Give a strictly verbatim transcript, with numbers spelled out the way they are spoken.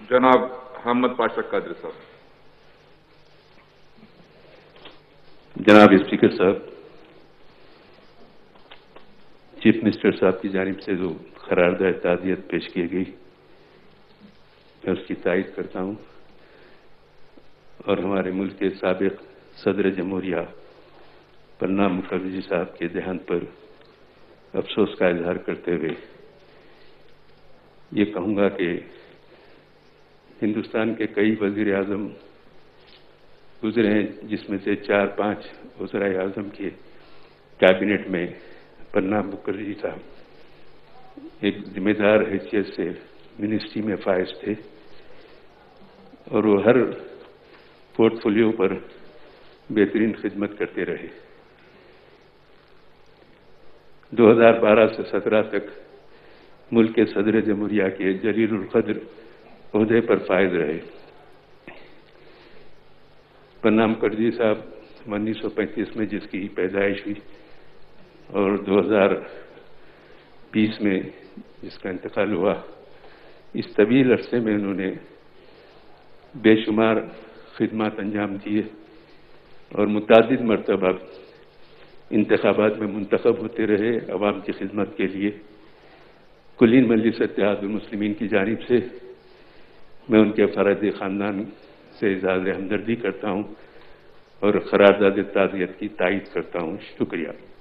جناب حامد پاشا قادری صاحب. جناب اسپیکر صاحب، چیف منسٹر صاحب کی جانب سے جو قرارداد تعزیت پیش کی گئی میں اس کی تائید کرتا ہوں، اور ہمارے ملک کے سابق صدر جمہوریہ پرناب مکھرجی صاحب کے دیہانت پر افسوس کا اظہار کرتے ہوئے یہ کہوں گا کہ ہندوستان کے کئی وزیر اعظم گزرے ہیں، جس میں سے چار پانچ وزرائے اعظم کے کابینٹ میں پرناب مکھرجی صاحب ایک ذمہ دار حیثیت سے منسٹری میں فائز تھے، اور وہ ہر پورٹ فولیو پر بہترین خدمت کرتے رہے. دو ہزار بارہ سے سترہ تک ملک کے صدر جمہوریہ کے جلیل القدر عہدے پر فائز رہے. پرناب مکھرجی صاحب انیس سو پینتیس میں جس کی پیدائش ہوئی اور دو ہزار بیس میں جس کا انتقال ہوا، اس طویل عرصے میں انہوں نے بے شمار خدمات انجام دیے اور متعدد مرتبہ انتخابات میں منتخب ہوتے رہے عوام کی خدمت کے لیے. کلین مجلس اتحاد المسلمین کی جانب سے میں ان کے فرد خاندان سے اظہار ہمدردی کرتا ہوں اور قرارداد تعزیت کی تائید کرتا ہوں. شکریہ.